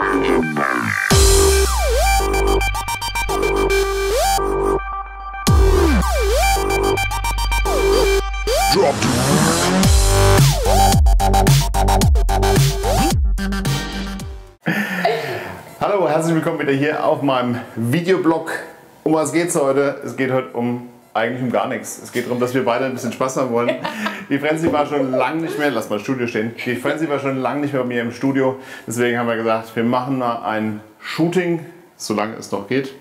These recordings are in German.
Hallo, herzlich willkommen wieder hier auf meinem Videoblog. Um was geht's heute? Es geht heute eigentlich um gar nichts. Es geht darum, dass wir beide ein bisschen Spaß haben wollen. Die Frenzy war schon lange nicht mehr, lass mal im Studio stehen. Die Frenzy war schon lange nicht mehr bei mir im Studio. Deswegen haben wir gesagt, wir machen mal ein Shooting, solange es noch geht.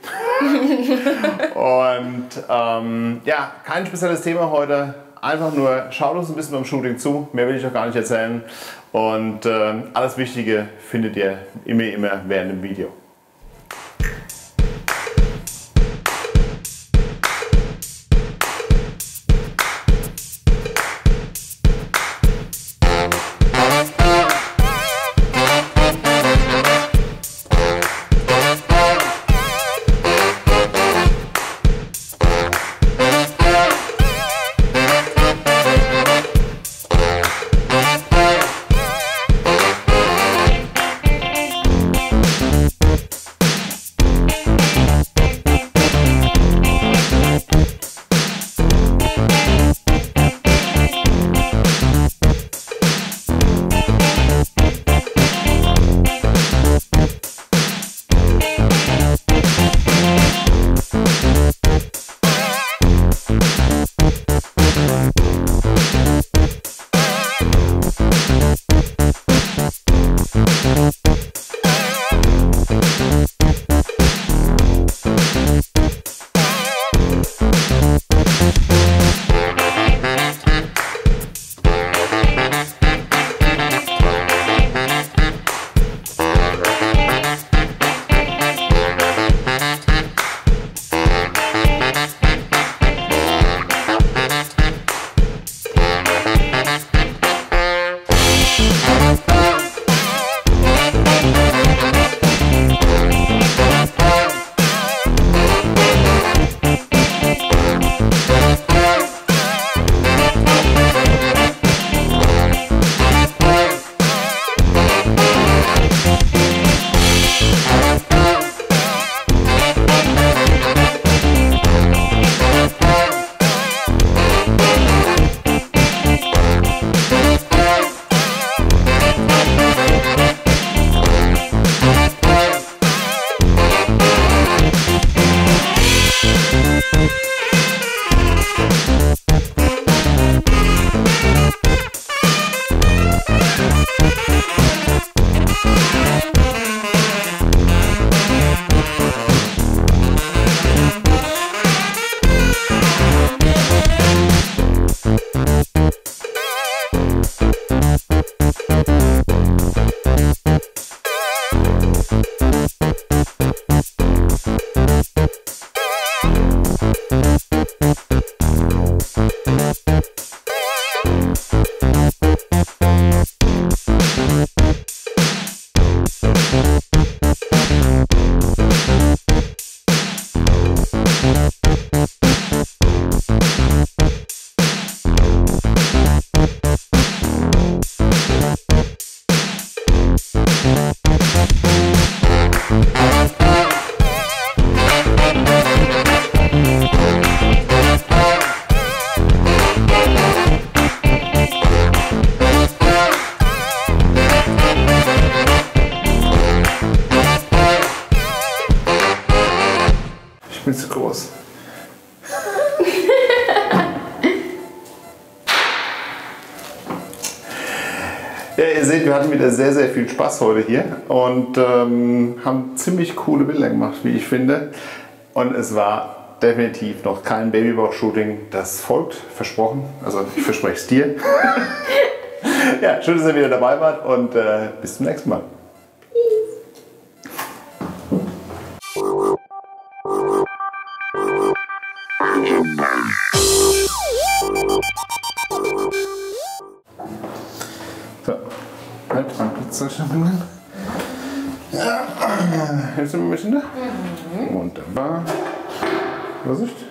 Und ja, kein spezielles Thema heute. Einfach nur, schaut uns ein bisschen beim Shooting zu. Mehr will ich auch gar nicht erzählen. Und alles Wichtige findet ihr immer während dem Video. Ich bin zu groß. Ja, ihr seht, wir hatten wieder sehr viel Spaß heute hier und haben ziemlich coole Bilder gemacht, wie ich finde. Und es war definitiv noch kein Babybauch-Shooting. Das folgt, versprochen. Also ich verspreche es dir. Ja, schön, dass ihr wieder dabei wart und bis zum nächsten Mal. So, halt, mein Pizzaschachteln. Ja, hilfst du mir ein bisschen da? Wunderbar. Vorsicht.